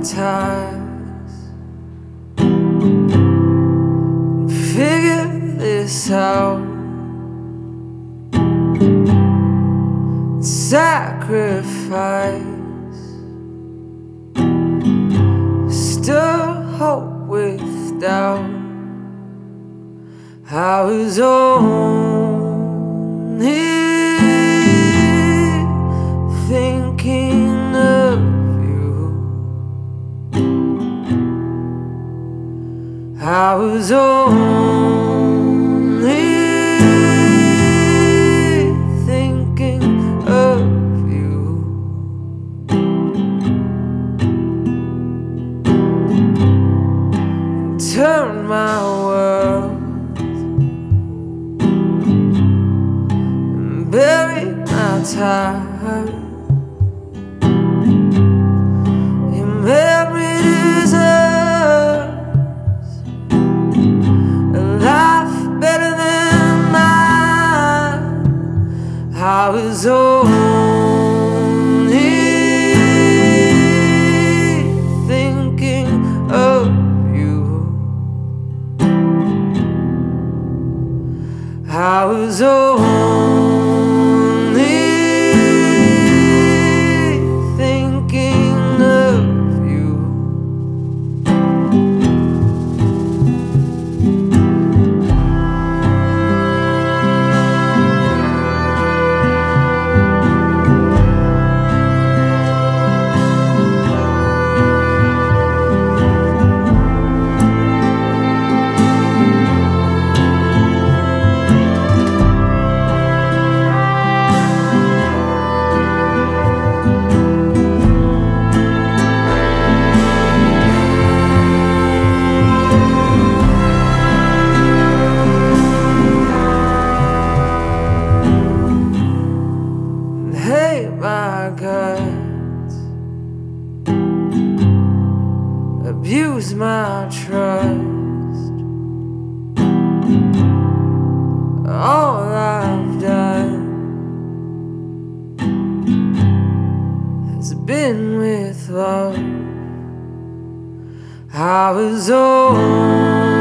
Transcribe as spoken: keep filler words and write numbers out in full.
ties and figure this out. Sacrifice, still hope with doubt. I was only thinking of you. I was only thinking of you. Turn my world, bury my time. Your memory deserves a life better than mine. I was only thinking of you. I was only abuse my trust. All I've done has been with love. I was old.